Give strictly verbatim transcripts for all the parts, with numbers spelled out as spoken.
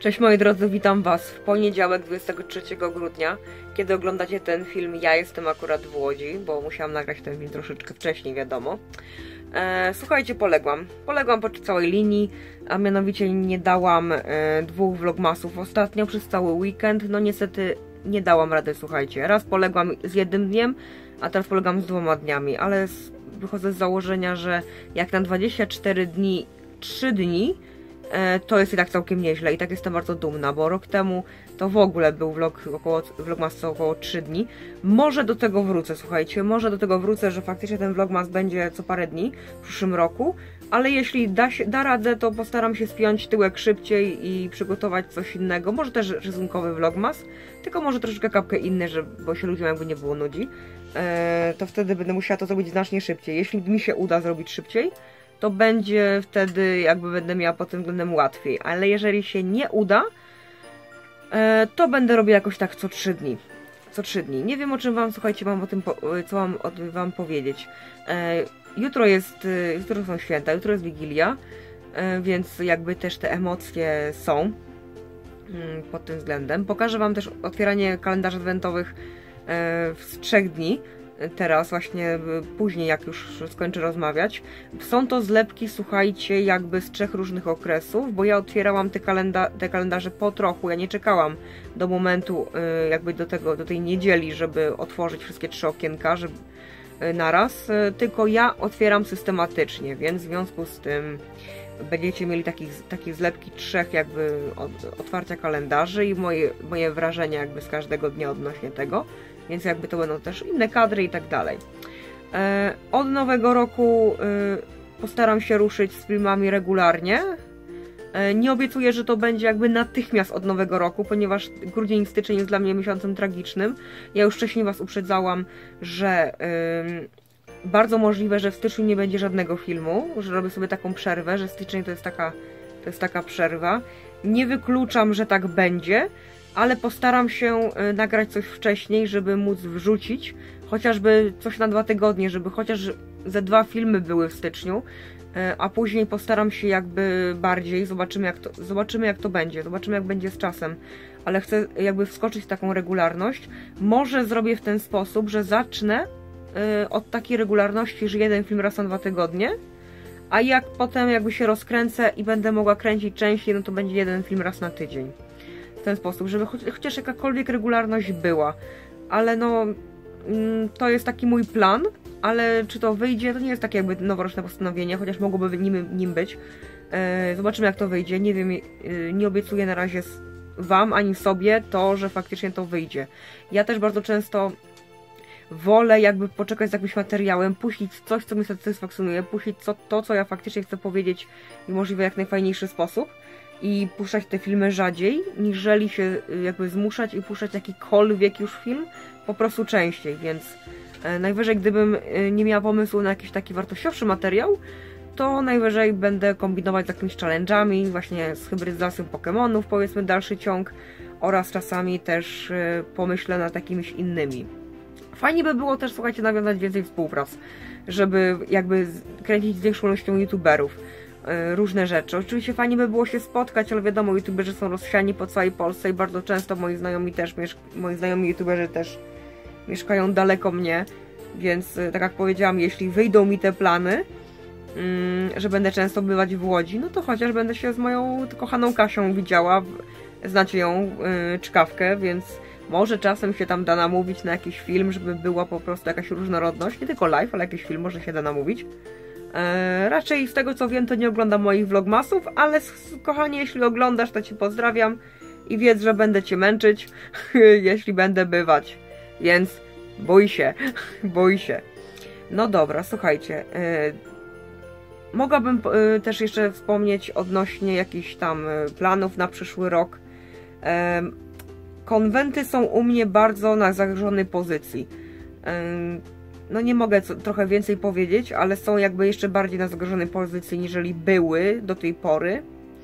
Cześć moi drodzy, witam Was w poniedziałek dwudziestego trzeciego grudnia. Kiedy oglądacie ten film, ja jestem akurat w Łodzi, bo musiałam nagrać ten film troszeczkę wcześniej, wiadomo. E, słuchajcie, poległam. Poległam po całej linii, a mianowicie nie dałam e, dwóch vlogmasów ostatnio przez cały weekend. No niestety nie dałam rady, słuchajcie. Raz poległam z jednym dniem, a teraz polegam z dwoma dniami, ale z, wychodzę z założenia, że jak na dwadzieścia cztery dni, trzy dni, to jest i tak całkiem nieźle i tak jestem bardzo dumna, bo rok temu to w ogóle był vlog około, vlogmas co około trzy dni. Może do tego wrócę, słuchajcie, może do tego wrócę, że faktycznie ten vlogmas będzie co parę dni w przyszłym roku, ale jeśli da, się, da radę, to postaram się spiąć tyłek szybciej i przygotować coś innego, może też rysunkowy vlogmas, tylko może troszeczkę kapkę inny, że, bo się ludziom jakby nie było nudzi, eee, to wtedy będę musiała to zrobić znacznie szybciej. Jeśli mi się uda zrobić szybciej, to będzie wtedy jakby będę miała pod tym względem łatwiej, ale jeżeli się nie uda, to będę robiła jakoś tak co trzy dni. Co trzy dni. Nie wiem, o czym wam, słuchajcie, mam o tym, co mam o tym wam powiedzieć. Jutro jest, jutro są święta, jutro jest Wigilia, więc jakby też te emocje są pod tym względem. Pokażę wam też otwieranie kalendarzy adwentowych z trzech dni. Teraz właśnie później, jak już skończę rozmawiać. Są to zlepki, słuchajcie, jakby z trzech różnych okresów, bo ja otwierałam te, kalenda te kalendarze po trochu, ja nie czekałam do momentu jakby do tego, do tej niedzieli, żeby otworzyć wszystkie trzy okienka żeby, naraz, tylko ja otwieram systematycznie, więc w związku z tym będziecie mieli taki, takie zlepki trzech jakby od, otwarcia kalendarzy i moje, moje wrażenia jakby z każdego dnia odnośnie tego. Więc jakby to będą też inne kadry i tak dalej. E, od nowego roku e, postaram się ruszyć z filmami regularnie. E, nie obiecuję, że to będzie jakby natychmiast od nowego roku, ponieważ grudzień i styczeń jest dla mnie miesiącem tragicznym. Ja już wcześniej Was uprzedzałam, że e, bardzo możliwe, że w styczniu nie będzie żadnego filmu, że robię sobie taką przerwę, że styczeń to jest taka, to jest taka przerwa. Nie wykluczam, że tak będzie, ale postaram się nagrać coś wcześniej, żeby móc wrzucić chociażby coś na dwa tygodnie, żeby chociaż ze dwa filmy były w styczniu, a później postaram się jakby bardziej, zobaczymy jak to, zobaczymy jak to będzie, zobaczymy jak będzie z czasem, ale chcę jakby wskoczyć w taką regularność. Może zrobię w ten sposób, że zacznę od takiej regularności, że jeden film raz na dwa tygodnie, a jak potem jakby się rozkręcę i będę mogła kręcić częściej, no to będzie jeden film raz na tydzień. W ten sposób, żeby cho chociaż jakakolwiek regularność była, ale no to jest taki mój plan, ale czy to wyjdzie, to nie jest takie jakby noworoczne postanowienie, chociaż mogłoby nim, nim być. Zobaczymy jak to wyjdzie, nie wiem, nie obiecuję na razie wam ani sobie to, że faktycznie to wyjdzie. Ja też bardzo często wolę jakby poczekać z jakimś materiałem, puścić coś, co mnie satysfakcjonuje, puścić co, to, co ja faktycznie chcę powiedzieć i możliwie jak najfajniejszy sposób. I puszczać te filmy rzadziej, niżeli się jakby zmuszać i puszczać jakikolwiek już film, po prostu częściej, więc e, najwyżej gdybym e, nie miała pomysłu na jakiś taki wartościowszy materiał, to najwyżej będę kombinować z jakimiś challenge'ami, właśnie z hybrydyzacją Pokemonów, powiedzmy dalszy ciąg, oraz czasami też e, pomyślę nad jakimiś innymi. Fajnie by było też, słuchajcie, nawiązać więcej współprac, żeby jakby kręcić z większą ilością youtuberów. Różne rzeczy. Oczywiście fajnie by było się spotkać, ale wiadomo, youtuberzy są rozsiani po całej Polsce i bardzo często moi znajomi też, moi znajomi youtuberzy też mieszkają daleko mnie, więc tak jak powiedziałam, jeśli wyjdą mi te plany, że będę często bywać w Łodzi, no to chociaż będę się z moją kochaną Kasią widziała, znacie ją, Czkawkę, więc może czasem się tam da namówić na jakiś film, żeby była po prostu jakaś różnorodność, nie tylko live, ale jakiś film może się da namówić. Eee, raczej z tego co wiem, to nie oglądam moich vlogmasów, ale kochanie, jeśli oglądasz, to Cię pozdrawiam i wiedz, że będę Cię męczyć, jeśli będę bywać, więc bój się, bój się. No dobra, słuchajcie, eee, mogłabym e, też jeszcze wspomnieć odnośnie jakichś tam planów na przyszły rok. Eee, konwenty są u mnie bardzo na zagrożonej pozycji. Eee, No nie mogę co, trochę więcej powiedzieć, ale są jakby jeszcze bardziej na zagrożonej pozycji, niżeli były do tej pory.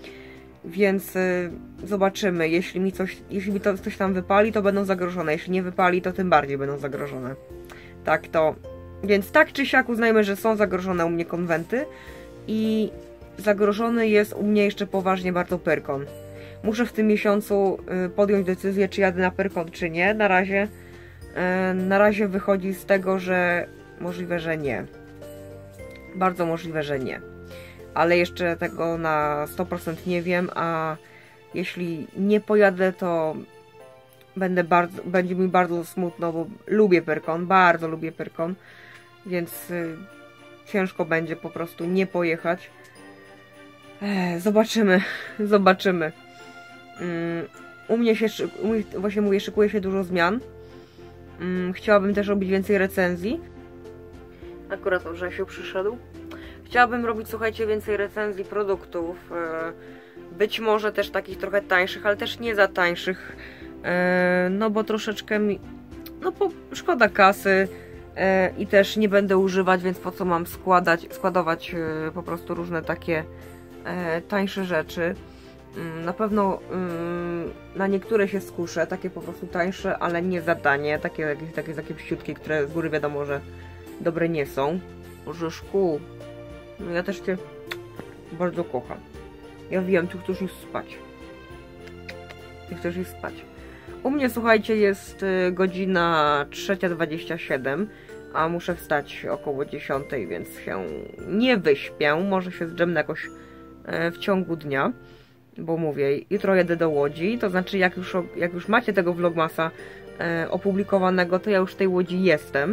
Więc y, zobaczymy, jeśli mi, coś, jeśli mi to coś tam wypali, to będą zagrożone. Jeśli nie wypali, to tym bardziej będą zagrożone. Tak to. Więc tak czy siak uznajmy, że są zagrożone u mnie konwenty. I zagrożony jest u mnie jeszcze poważnie bardzo Pyrkon. muszę w tym miesiącu podjąć decyzję, czy jadę na Pyrkon, czy nie. Na razie, na razie wychodzi z tego, że możliwe, że nie. Bardzo możliwe, że nie. Ale jeszcze tego na sto procent nie wiem, a jeśli nie pojadę, to będę bardzo, będzie mi bardzo smutno, bo lubię Pyrkon, bardzo lubię Pyrkon, więc y, ciężko będzie po prostu nie pojechać. Ech, zobaczymy, zobaczymy. Um, u mnie się, u mnie, właśnie mówię, szykuje się dużo zmian. Um, chciałabym też robić więcej recenzji. Akurat o Grzesiu przyszedł. Chciałabym robić, słuchajcie, więcej recenzji produktów. Być może też takich trochę tańszych, ale też nie za tańszych. No bo troszeczkę mi... No bo szkoda kasy i też nie będę używać, więc po co mam składać, składować po prostu różne takie tańsze rzeczy. Na pewno na niektóre się skuszę, takie po prostu tańsze, ale nie za tanie. Takie jakieś takie, takie psiutkie, które z góry wiadomo, że dobre nie są. Orzeszku, no ja też Cię bardzo kocham. Ja wiem, Ty chcesz iść spać. Ty chcesz iść spać. U mnie, słuchajcie, jest godzina trzecia dwadzieścia siedem, a muszę wstać około dziesiątej, więc się nie wyśpię. Może się zdrzemnę jakoś w ciągu dnia, bo mówię, jutro jedę do Łodzi, to znaczy jak już, jak już macie tego vlogmasa opublikowanego, to ja już w tej Łodzi jestem.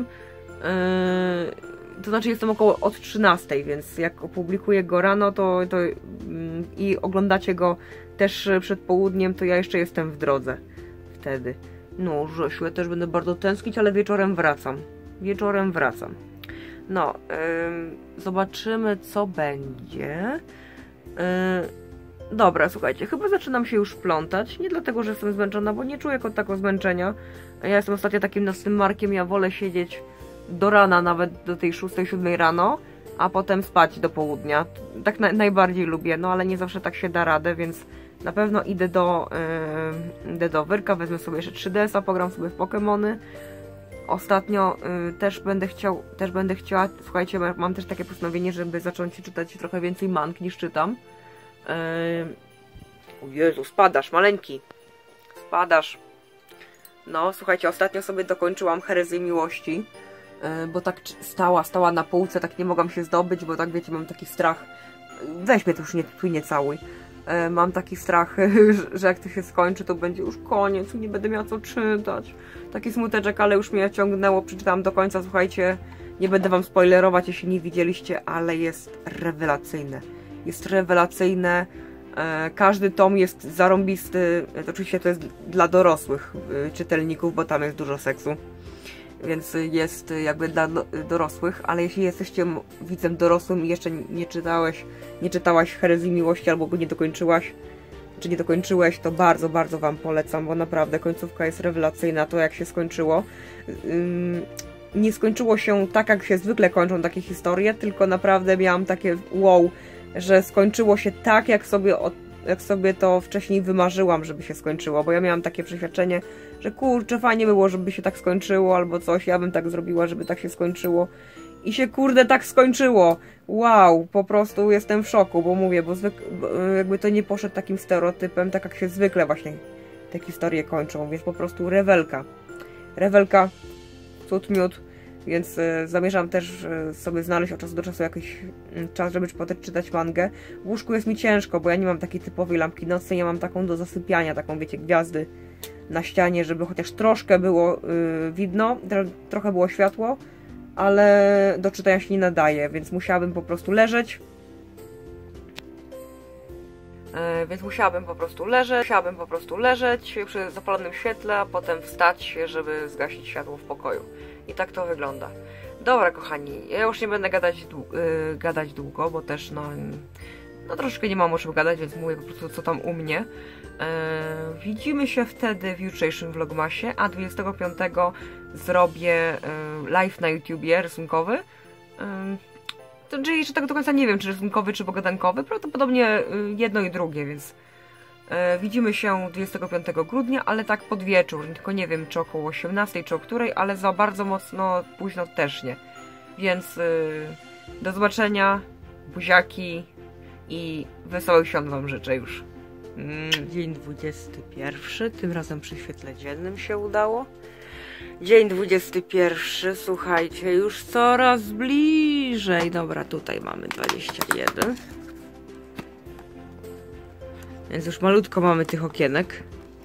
To znaczy jestem około od trzynastej, więc jak opublikuję go rano to, to mm, i oglądacie go też przed południem, to ja jeszcze jestem w drodze wtedy. No, Rzesiu, ja też będę bardzo tęsknić, ale wieczorem wracam. Wieczorem wracam. No, yy, zobaczymy, co będzie. Yy, dobra, słuchajcie, chyba zaczynam się już plątać. Nie dlatego, że jestem zmęczona, bo nie czuję takiego zmęczenia. Ja jestem ostatnio takim nocnym markiem, ja wolę siedzieć do rana, nawet do tej szóstej, siódmej rano, a potem spać do południa. Tak na, najbardziej lubię, no ale nie zawsze tak się da radę, więc na pewno idę do, yy, idę do Wyrka, wezmę sobie jeszcze trzy D S a, pogram sobie w Pokemony. Ostatnio yy, też będę chciał, też będę chciała, słuchajcie, mam też takie postanowienie, żeby zacząć czytać trochę więcej mang niż czytam. Yy... O Jezu, spadasz, maleńki. Spadasz. No, słuchajcie, ostatnio sobie dokończyłam Herezję Miłości, bo tak stała, stała na półce, tak nie mogłam się zdobyć, bo tak wiecie, mam taki strach, weź mnie to już nie, tu nie całuj, mam taki strach, że jak to się skończy, to będzie już koniec, nie będę miała co czytać, taki smuteczek, ale już mnie ciągnęło, przeczytałam do końca, słuchajcie, nie będę wam spoilerować, jeśli nie widzieliście, ale jest rewelacyjne, jest rewelacyjne, każdy tom jest zarąbisty, to oczywiście to jest dla dorosłych czytelników, bo tam jest dużo seksu. Więc jest jakby dla dorosłych, ale jeśli jesteście widzem dorosłym i jeszcze nie czytałeś, nie czytałaś Herezji Miłości albo go nie dokończyłaś, czy nie dokończyłeś, to bardzo, bardzo wam polecam, bo naprawdę końcówka jest rewelacyjna, to jak się skończyło. Nie skończyło się tak, jak się zwykle kończą takie historie, tylko naprawdę miałam takie wow, że skończyło się tak, jak sobie od jak sobie to wcześniej wymarzyłam, żeby się skończyło, bo ja miałam takie przeświadczenie, że kurczę, fajnie było, żeby się tak skończyło, albo coś, ja bym tak zrobiła, żeby tak się skończyło. I się kurde tak skończyło. Wow, po prostu jestem w szoku, bo mówię, bo, bo jakby to nie poszedł takim stereotypem, tak jak się zwykle właśnie te historie kończą, więc po prostu rewelka. Rewelka, cud miód. Więc y, zamierzam też y, sobie znaleźć od czasu do czasu jakiś y, czas, żeby potem czytać mangę. W łóżku jest mi ciężko, bo ja nie mam takiej typowej lampki nocnej, ja mam taką do zasypiania, taką wiecie, gwiazdy na ścianie, żeby chociaż troszkę było y, widno, tro, trochę było światło, ale do czytania się nie nadaje, więc musiałabym po prostu leżeć. Yy, więc musiałabym po prostu leżeć, musiałabym po prostu leżeć przy zapalonym świetle, a potem wstać, żeby zgasić światło w pokoju. I tak to wygląda. Dobra, kochani, ja już nie będę gadać, dłu yy, gadać długo, bo też no, no troszkę nie mam o czym gadać, więc mówię po prostu co tam u mnie. Yy, widzimy się wtedy w jutrzejszym vlogmasie, a dwudziestego piątego zrobię yy, live na YouTubie rysunkowy. Yy, to, czyli jeszcze tak do końca nie wiem, czy rysunkowy, czy pogadankowy, prawdopodobnie yy, jedno i drugie, więc yy, widzimy się dwudziestego piątego grudnia, ale tak pod wieczór, tylko nie wiem, czy około osiemnastej, czy o której, ale za bardzo mocno późno też nie. Więc yy, do zobaczenia, buziaki i wesołych świąt wam życzę już. Dzień dwudziesty pierwszy, tym razem przy świetle dziennym się udało. Dzień dwudziesty pierwszy, słuchajcie, już coraz bliżej. Dobra, tutaj mamy dwadzieścia jeden. Więc już malutko mamy tych okienek.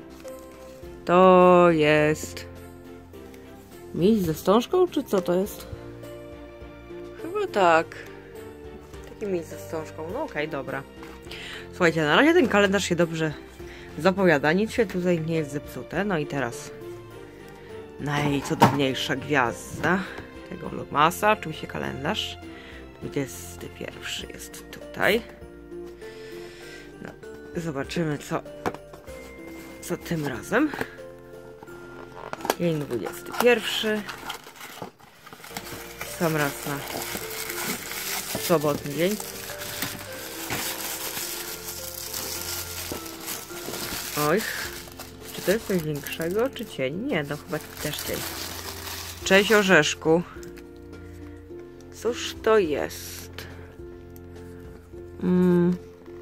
To jest miś ze wstążką, czy co to jest? Chyba tak. Taki miś ze wstążką. No okej, okay, dobra. Słuchajcie, na razie ten kalendarz się dobrze zapowiada. Nic się tutaj nie jest zepsute. No i teraz najcudowniejsza gwiazda tego vlogmasa. Oczywiście kalendarz. dwudziesty pierwszy jest tutaj. No, zobaczymy co, co tym razem. Dzień dwudziesty pierwszy. Sam raz na sobotni dzień. Oj, czy to jest coś większego, czy cień? Nie, no chyba też cień. Cześć Orzeszku. Cóż to jest? Mm.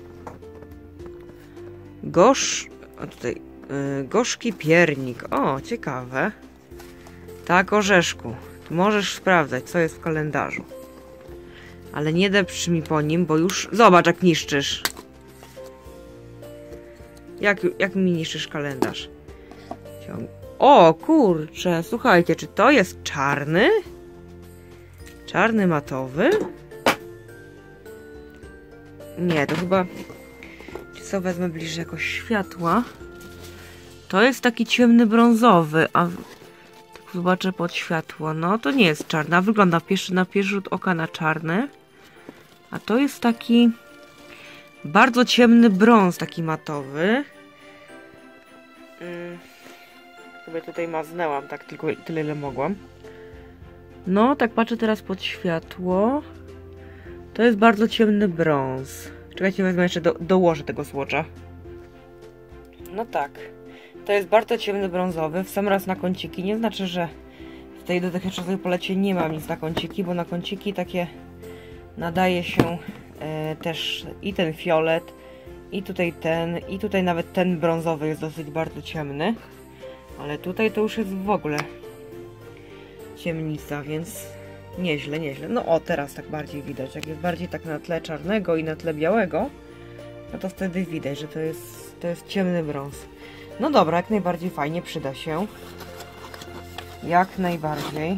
Gosz... O, tutaj... Yy, gorzki piernik. O, ciekawe. Tak, Orzeszku. Możesz sprawdzać, co jest w kalendarzu. Ale nie depcz mi po nim, bo już... Zobacz, jak niszczysz. Jak, jak mi niszczysz kalendarz? O, kurczę, słuchajcie, czy to jest czarny? Czarny matowy? Nie, to chyba... Czy co, wezmę bliżej jakoś światła? To jest taki ciemny brązowy, a... Tak zobaczę pod światło. No, to nie jest czarny, a wygląda pierwszy, na pierwszy rzut oka na czarny. A to jest taki... Bardzo ciemny brąz, taki matowy. Hmm. Sobie tutaj maznęłam, tak tylko tyle, ile mogłam. No, tak patrzę teraz pod światło. To jest bardzo ciemny brąz. Czekajcie, wezmę jeszcze, do, dołożę tego słocza. No tak. To jest bardzo ciemny brązowy. W sam raz na kąciki. Nie znaczy, że w tej dotychczasowej palecie nie mam nic na kąciki, bo na kąciki takie nadaje się e, też i ten fiolet, i tutaj ten, i tutaj nawet ten brązowy jest dosyć bardzo ciemny. Ale tutaj to już jest w ogóle ciemnica, więc nieźle, nieźle. No o, teraz tak bardziej widać. Jak jest bardziej tak na tle czarnego i na tle białego, no to wtedy widać, że to jest, to jest ciemny brąz. No dobra, jak najbardziej fajnie, przyda się. Jak najbardziej.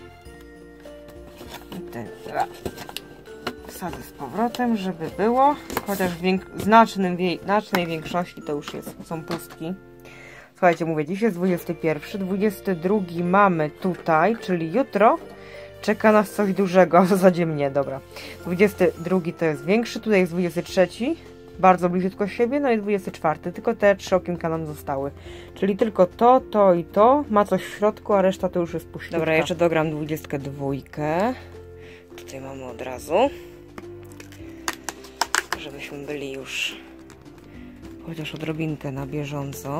I ten wsadzę z powrotem, żeby było. Chociaż w znacznym, znacznej większości to już jest, są pustki. Słuchajcie, mówię, dziś jest dwudziesty pierwszy, dwudziesty drugi mamy tutaj, czyli jutro. Czeka nas coś dużego, w zasadzie mnie, dobra. dwudziesty drugi to jest większy, tutaj jest dwudziesty trzeci, bardzo bliziutko siebie, no i dwudziesty czwarty, tylko te trzy okienka nam zostały. Czyli tylko to, to i to, ma coś w środku, a reszta to już jest puściutka. Dobra, jeszcze dogram dwudziestkę dwójkę. Tutaj mamy od razu. Żebyśmy byli już chociaż odrobinkę na bieżąco.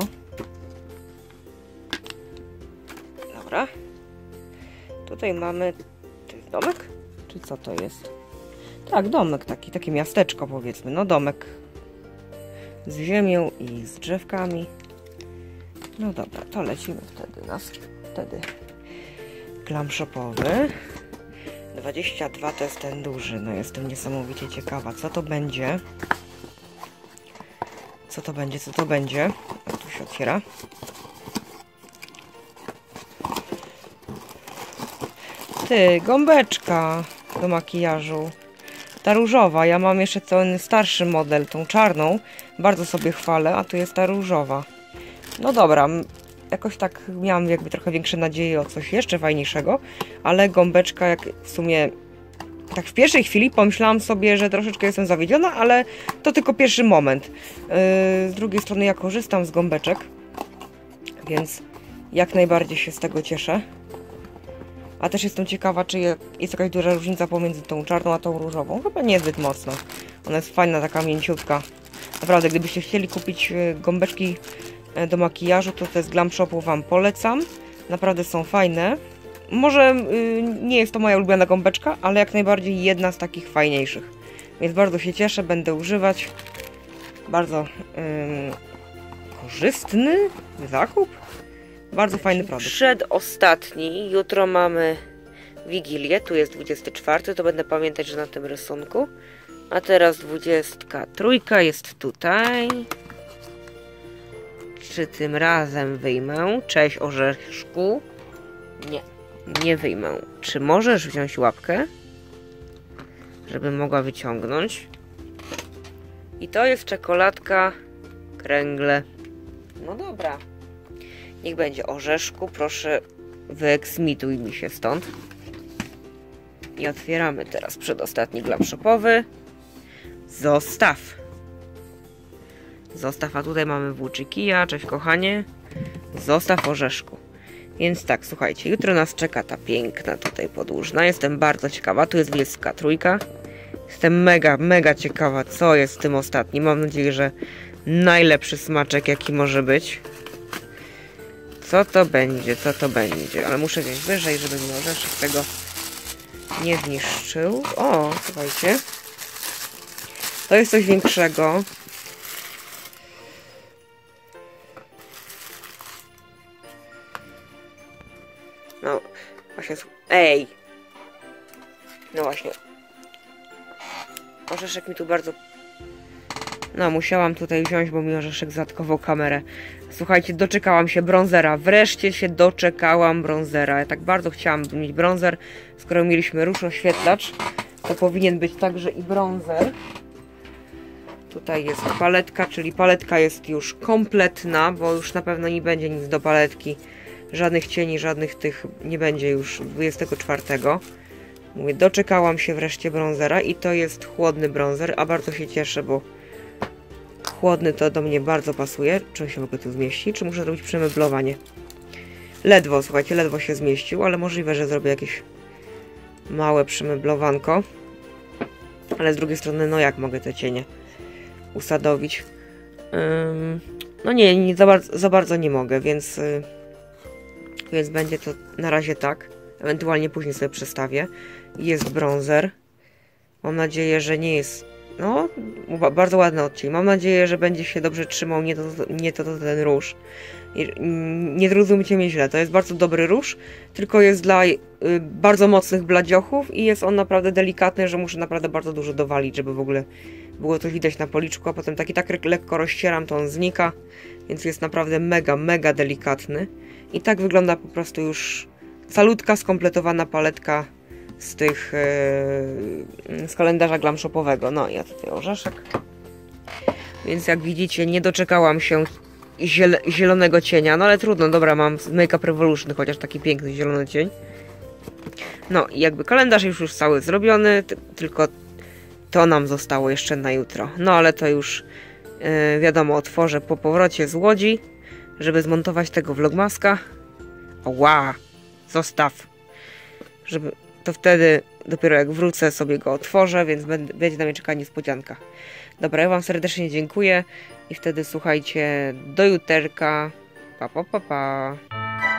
Dobra. Tutaj mamy... To jest domek? Czy co to jest? Tak, domek taki, takie miasteczko powiedzmy. No domek z ziemią i z drzewkami. No dobra, to lecimy wtedy. Nas wtedy glam shopowy. dwadzieścia dwa to jest ten duży. No jestem niesamowicie ciekawa, co to będzie. Co to będzie, co to będzie. O, tu się otwiera. Ty, gąbeczka do makijażu. Ta różowa. Ja mam jeszcze ten starszy model, tą czarną. Bardzo sobie chwalę, a tu jest ta różowa. No dobra, jakoś tak miałam jakby trochę większe nadzieje o coś jeszcze fajniejszego, ale gąbeczka jak w sumie... Tak w pierwszej chwili pomyślałam sobie, że troszeczkę jestem zawiedziona, ale to tylko pierwszy moment. Yy, z drugiej strony ja korzystam z gąbeczek, więc jak najbardziej się z tego cieszę. A też jestem ciekawa, czy jest jakaś duża różnica pomiędzy tą czarną a tą różową. Chyba niezbyt mocno. Ona jest fajna, taka mięciutka. Naprawdę, gdybyście chcieli kupić gąbeczki do makijażu, to te z Glam Shopu Wam polecam. Naprawdę są fajne. Może yy, nie jest to moja ulubiona gąbeczka, ale jak najbardziej jedna z takich fajniejszych. Więc bardzo się cieszę, będę używać. Bardzo ym, korzystny zakup. Bardzo fajny produkt. Przedostatni. Jutro mamy Wigilię. Tu jest dwudziesty czwarty. To będę pamiętać, że na tym rysunku. A teraz dwudziestka trójka jest tutaj. Czy tym razem wyjmę? Cześć, orzeszku. Nie, nie wyjmę. Czy możesz wziąć łapkę? Żeby mogła wyciągnąć. I to jest czekoladka kręgle. No dobra. Niech będzie orzeszku. Proszę, wyeksmituj mi się stąd. I otwieramy teraz przedostatni glap shopowy. Zostaw. Zostaw, a tutaj mamy włóczykija. Cześć kochanie. Zostaw orzeszku. Więc tak, słuchajcie, jutro nas czeka ta piękna tutaj podłużna. Jestem bardzo ciekawa. Tu jest dwudziestka trójka. Jestem mega, mega ciekawa, co jest w tym ostatnim. Mam nadzieję, że najlepszy smaczek, jaki może być. Co to będzie, co to będzie. Ale muszę wziąć wyżej, żeby mi orzeszek tego nie zniszczył. O, słuchajcie. To jest coś większego. No, właśnie... Ej! No właśnie. Orzeszek mi tu bardzo... No, musiałam tutaj wziąć, bo mi orzeszek zatkował kamerę. Słuchajcie, doczekałam się bronzera. Wreszcie się doczekałam bronzera. Ja tak bardzo chciałam mieć bronzer. Skoro mieliśmy róż oświetlacz, to powinien być także i bronzer. Tutaj jest paletka, czyli paletka jest już kompletna, bo już na pewno nie będzie nic do paletki. Żadnych cieni, żadnych tych nie będzie już dwudziestego czwartego. Mówię, doczekałam się wreszcie bronzera i to jest chłodny bronzer, a bardzo się cieszę, bo chłodny to do mnie bardzo pasuje. Czy on się w ogóle tu zmieści? Czy muszę zrobić przemeblowanie? Ledwo, słuchajcie, ledwo się zmieścił, ale możliwe, że zrobię jakieś małe przemeblowanko. Ale z drugiej strony, no jak mogę te cienie usadowić? Ym, no nie, nie za, bardzo, za bardzo nie mogę, więc, yy, więc będzie to na razie tak. Ewentualnie później sobie przestawię. Jest bronzer. Mam nadzieję, że nie jest... No, bardzo ładny odcień. Mam nadzieję, że będzie się dobrze trzymał, nie to, nie to, to ten róż. Nie zrozumcie mnie źle, to jest bardzo dobry róż, tylko jest dla y, bardzo mocnych bladziochów i jest on naprawdę delikatny, że muszę naprawdę bardzo dużo dowalić, żeby w ogóle było to widać na policzku, a potem tak i tak lekko rozcieram, to on znika, więc jest naprawdę mega, mega delikatny. I tak wygląda po prostu już calutka, skompletowana paletka z tych yy, z kalendarza glam shopowego. No, ja tutaj orzeszek. Więc jak widzicie, nie doczekałam się ziel zielonego cienia, no ale trudno, dobra, mam Make Up Revolution, chociaż taki piękny zielony cień. No i jakby kalendarz już już cały zrobiony, tylko to nam zostało jeszcze na jutro. No ale to już yy, wiadomo, otworzę po powrocie z Łodzi, żeby zmontować tego vlogmaska. Ła, zostaw. Żeby to wtedy dopiero jak wrócę sobie go otworzę, więc będzie na mnie czekała niespodzianka. Dobra, ja wam serdecznie dziękuję i wtedy słuchajcie, do juterka. Pa, pa, pa, pa.